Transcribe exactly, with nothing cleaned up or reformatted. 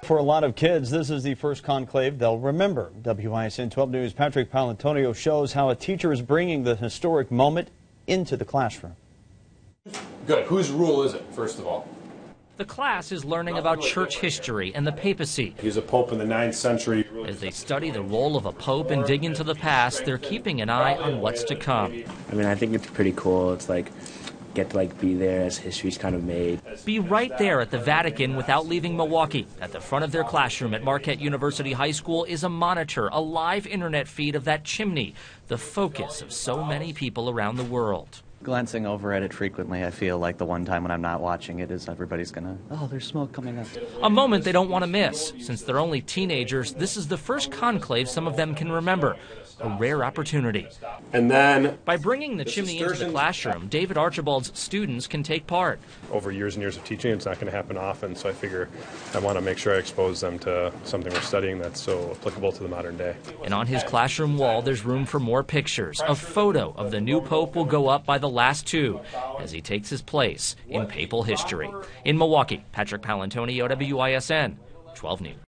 For a lot of kids, this is the first conclave they'll remember. W I S N twelve News' Patrick Palantonio shows how a teacher is bringing the historic moment into the classroom. Good. Whose rule is it, first of all? The class is learning about church history and the papacy. He's a pope in the ninth century. As they study the role of a pope and dig into the past, they're keeping an eye on what's to come. I mean, I think it's pretty cool. It's like, get to like be there as history's kind of made. Be right there at the Vatican without leaving Milwaukee. At the front of their classroom at Marquette University High School is a monitor, a live internet feed of that chimney, the focus of so many people around the world. Glancing over at it frequently, I feel like the one time when I'm not watching it is everybody's gonna, oh, there's smoke coming up. A moment they don't want to miss. Since they're only teenagers, this is the first conclave some of them can remember. A rare opportunity. And then, by bringing the chimney into the classroom, David Archibald's students can take part. Over years and years of teaching, it's not going to happen often, so I figure I want to make sure I expose them to something we're studying that's so applicable to the modern day. And on his classroom wall, there's room for more pictures. A photo of the new pope will go up by the last two as he takes his place in papal history. In Milwaukee, Patrick Palantonio, W I S N twelve News.